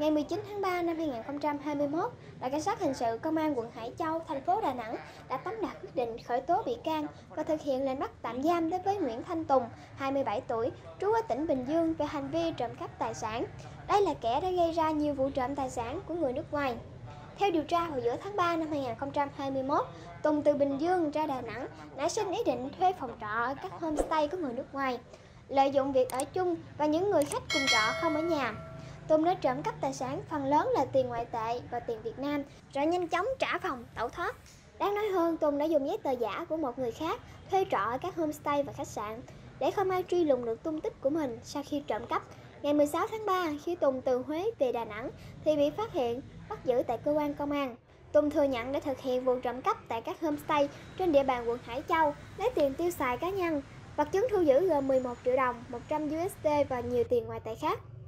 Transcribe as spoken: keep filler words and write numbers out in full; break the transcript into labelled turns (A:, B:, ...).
A: Ngày mười chín tháng ba năm hai nghìn không trăm hai mươi mốt, Đội Cảnh sát Hình sự Công an quận Hải Châu, thành phố Đà Nẵng đã tống đạt quyết định khởi tố bị can và thực hiện lệnh bắt tạm giam đối với Nguyễn Thanh Tùng, hai mươi bảy tuổi, trú ở tỉnh Bình Dương về hành vi trộm cắp tài sản. Đây là kẻ đã gây ra nhiều vụ trộm tài sản của người nước ngoài. Theo điều tra, vào giữa tháng ba năm hai nghìn không trăm hai mươi mốt, Tùng từ Bình Dương ra Đà Nẵng nảy sinh ý định thuê phòng trọ ở các homestay của người nước ngoài. Lợi dụng việc ở chung và những người khách cùng trọ không ở nhà, Tùng đã trộm cắp tài sản, phần lớn là tiền ngoại tệ và tiền Việt Nam, rồi nhanh chóng trả phòng tẩu thoát. Đáng nói hơn, Tùng đã dùng giấy tờ giả của một người khác thuê trọ ở các homestay và khách sạn để không ai truy lùng được tung tích của mình sau khi trộm cắp. Ngày mười sáu tháng ba, khi Tùng từ Huế về Đà Nẵng thì bị phát hiện, bắt giữ tại cơ quan công an. Tùng thừa nhận đã thực hiện vụ trộm cắp tại các homestay trên địa bàn quận Hải Châu, lấy tiền tiêu xài cá nhân. Vật chứng thu giữ gồm mười một triệu đồng, một trăm đô la và nhiều tiền ngoại tệ khác.